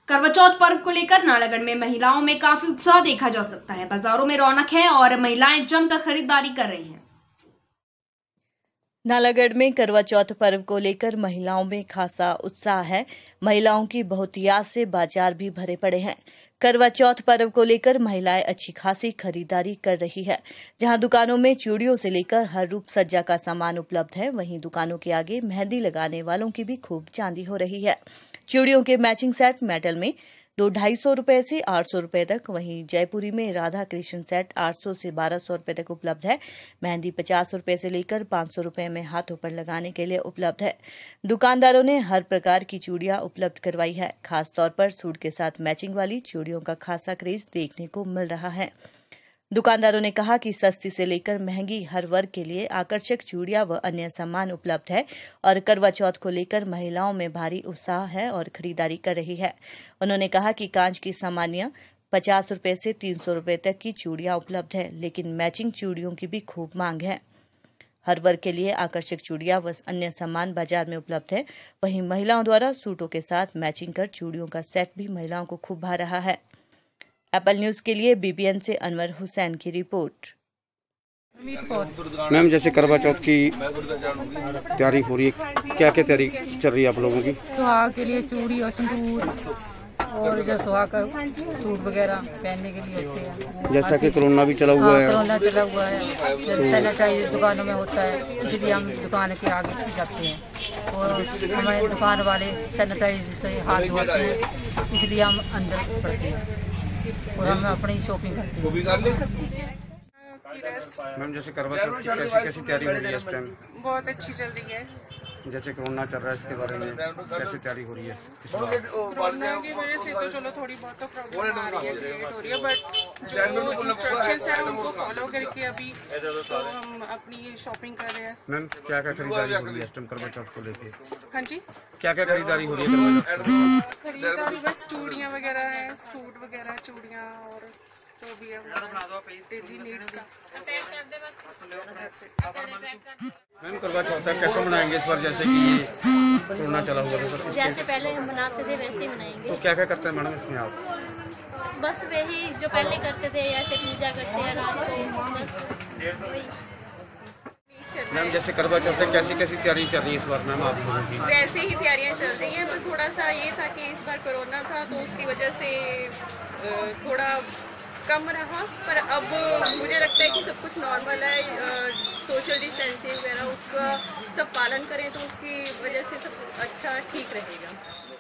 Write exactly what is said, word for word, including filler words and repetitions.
करवा चौथ पर्व को लेकर नालागढ़ में महिलाओं में काफी उत्साह देखा जा सकता है। बाजारों में रौनक है और महिलाएं जमकर खरीदारी कर रही हैं। नालागढ़ में करवा चौथ पर्व को लेकर महिलाओं में खासा उत्साह है। महिलाओं की बहुतायत से बाजार भी भरे पड़े हैं। करवा चौथ पर्व को लेकर महिलाएं अच्छी खासी खरीदारी कर रही है। जहां दुकानों में चूड़ियों से लेकर हर रूप सज्जा का सामान उपलब्ध है, वहीं दुकानों के आगे मेहंदी लगाने वालों की भी खूब चांदी हो रही है। चूड़ियों के मैचिंग सेट मेटल में दो ढाई सौ रुपए से आठ सौ रुपए तक, वहीं जयपुरी में राधा कृष्ण सेट आठ सौ से बारह सौ रुपए तक उपलब्ध है। मेहंदी पचास रुपए से लेकर पाँच सौ रुपए में हाथों पर लगाने के लिए उपलब्ध है। दुकानदारों ने हर प्रकार की चूड़ियां उपलब्ध करवाई है। खासतौर पर सूट के साथ मैचिंग वाली चूड़ियों का खासा क्रेज देखने को मिल रहा है। दुकानदारों ने कहा कि सस्ती से लेकर महंगी हर वर्ग के लिए आकर्षक चूड़ियां व अन्य सामान उपलब्ध है और करवा चौथ को लेकर महिलाओं में भारी उत्साह है और खरीदारी कर रही है। उन्होंने कहा कि कांच की सामान्य पचास रुपए से तीन सौ रुपए तक की चूड़ियां उपलब्ध है, लेकिन मैचिंग चूड़ियों की भी खूब मांग है। हर वर्ग के लिए आकर्षक चूड़ियां व अन्य सामान बाजार में उपलब्ध है। वहीं महिलाओं द्वारा सूटों के साथ मैचिंग कर चूड़ियों का सेट भी महिलाओं को खूब भा रहा है। एप्पल न्यूज के लिए बीबीएन से अनवर हुसैन की रिपोर्ट। मैम, जैसे करवा चौथ की तैयारी हो रही है, क्या क्या तैयारी चल रही है आप लोगों की? सुहाग के लिए चूड़ी और सिंदूर और जो सुहाग का सूट वगैरह पहनने के लिए होते हैं। जैसा कि कोरोना भी चला हुआ है, कोरोना चला हुआ है, सैनिटाइजर दुकानों में होता है, इसलिए हम दुकान के आगे जाते हैं और हमारे दुकान वाले सैनिटाइजर से हाथ धोते हैं, इसलिए हम अंदर पड़ते हैं और हम अपनी शॉपिंग करते हैं। मैम, जैसे करवा चौथ की कैसी कैसी तैयारी हो रही है इस टाइम? बहुत अच्छी चल रही है। जैसे कोरोना चल रहा है, इसके बारे में कैसी तैयारी हो रही है इस बार? कोरोना की वजह से तो चलो थोड़ी बहुत तो प्रॉब्लम आ रही है, क्रिएट हो रही है, बट जो इंस्ट्रक्शंस है उनको फॉलो करके अभी तो हम अपनी शॉपिंग कर रहे हैं। मैम, क्या क्या खरीदारी हो रही है इस टाइम करवा चौथ को लेके? हाँ जी, क्या क्या खरीदारी हो रही है करवा चौथ? खरीदारी बस चूड़ियाँ वगैरह है, सूट वगैरह, चूड़ियाँ और जो भी है डेली नीड्स का। मैम, करवा चौथ कैसे मनाएंगे इस बार, जैसे कि कोरोना चला हुआ था? जैसे पहले हम मनाते थे वैसे ही मनाएंगे। तो क्या क्या करते हैं मैडम इसमें आप? बस वही जो पहले करते थे, ऐसे पूजा करते हैं रात को, बस वही। मैम, जैसे करवा चौथ कैसी कैसी तैयारी चल रही है इस बार मैम आप लोगों की? वैसे ही तैयारियां चल रही हैं, पर थोड़ा सा ये था कि इस बार कोरोना था तो उसकी वजह से थोड़ा कम रहा, पर अब मुझे लगता है कि सब कुछ नॉर्मल है। सोशल डिस्टेंसिंग वगैरह उसका सब पालन करें तो उसकी वजह से सब अच्छा ठीक रहेगा।